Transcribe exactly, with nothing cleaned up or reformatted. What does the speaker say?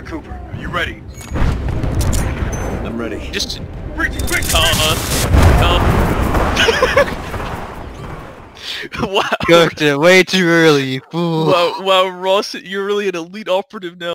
to Cooper. Are you ready? I'm ready. Just... Quick, quick, Uh, uh... wow. Cooked it way too early, you fool. Wow, wow, Ross, you're really an elite operative now.